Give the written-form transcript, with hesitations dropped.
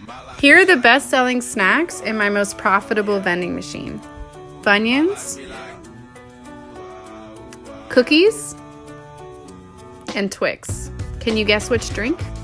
Here are the best-selling snacks in my most profitable vending machine. Funyuns, cookies, and Twix. Can you guess which drink?